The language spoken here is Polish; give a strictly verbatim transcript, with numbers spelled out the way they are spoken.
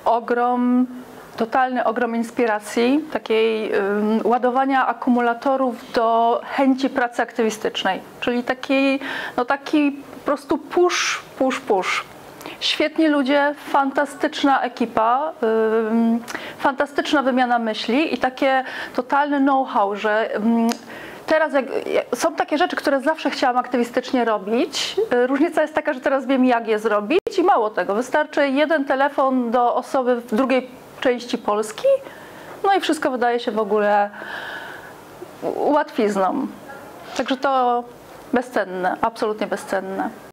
ogrom, totalny ogrom inspiracji, takiej um, ładowania akumulatorów do chęci pracy aktywistycznej, czyli taki, no taki po prostu push, push, push. Świetni ludzie, fantastyczna ekipa, um, fantastyczna wymiana myśli i takie totalne know-how, że um, teraz jak, są takie rzeczy, które zawsze chciałam aktywistycznie robić. Różnica jest taka, że teraz wiem, jak je zrobić i mało tego. Wystarczy jeden telefon do osoby w drugiej części Polski, no i wszystko wydaje się w ogóle łatwizną. Także to bezcenne, absolutnie bezcenne.